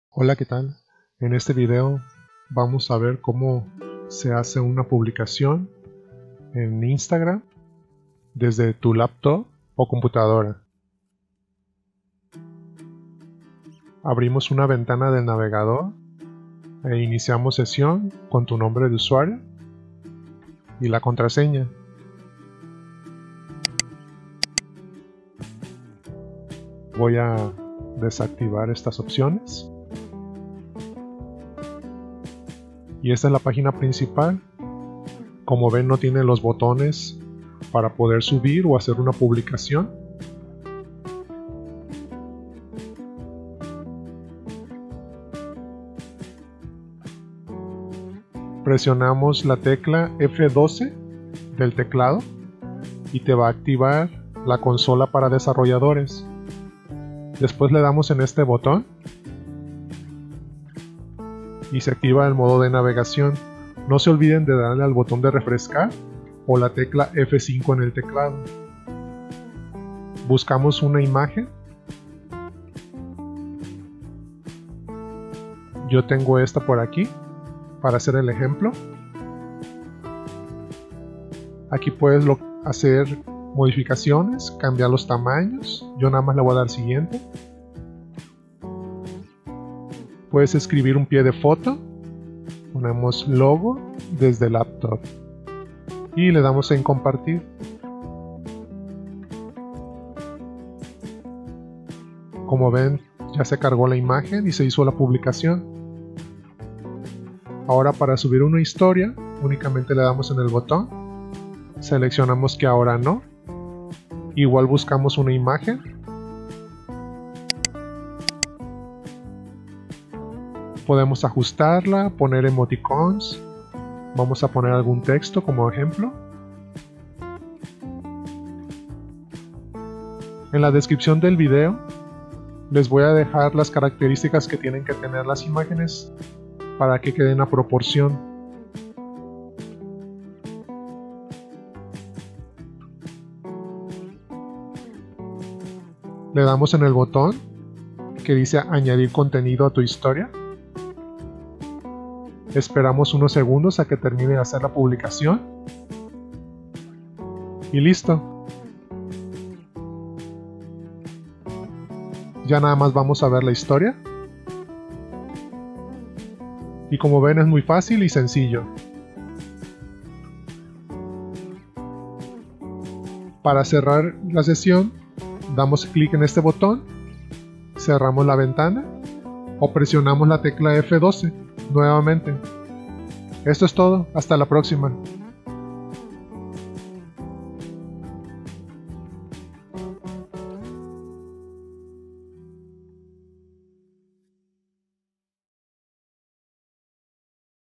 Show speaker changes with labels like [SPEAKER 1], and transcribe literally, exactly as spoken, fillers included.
[SPEAKER 1] Hola, ¿qué tal? En este video vamos a ver cómo se hace una publicación en Instagram desde tu laptop o computadora. Abrimos una ventana del navegador e iniciamos sesión con tu nombre de usuario y la contraseña. Voy a desactivar estas opciones. Y esta es la página principal. Como ven, no tiene los botones para poder subir o hacer una publicación. Presionamos la tecla F doce del teclado y te va a activar la consola para desarrolladores. Después le damos en este botón y se activa el modo de navegación. No se olviden de darle al botón de refrescar o la tecla F cinco en el teclado. Buscamos una imagen. Yo tengo esta por aquí para hacer el ejemplo. Aquí puedes hacer modificaciones, cambiar los tamaños. Yo nada más le voy a dar siguiente. Puedes escribir un pie de foto. Ponemos logo desde laptop y le damos en compartir. Como ven, ya se cargó la imagen y se hizo la publicación. Ahora, para subir una historia, únicamente le damos en el botón, seleccionamos que ahora no, igual buscamos una imagen, podemos ajustarla, poner emoticons, vamos a poner algún texto como ejemplo. En la descripción del video les voy a dejar las características que tienen que tener las imágenes para que queden a proporción. Le damos en el botón que dice añadir contenido a tu historia. Esperamos unos segundos a que termine de hacer la publicación. Y listo. Ya nada más vamos a ver la historia. Y como ven, es muy fácil y sencillo. Para cerrar la sesión, damos clic en este botón, cerramos la ventana o presionamos la tecla F doce nuevamente. Esto es todo, hasta la próxima.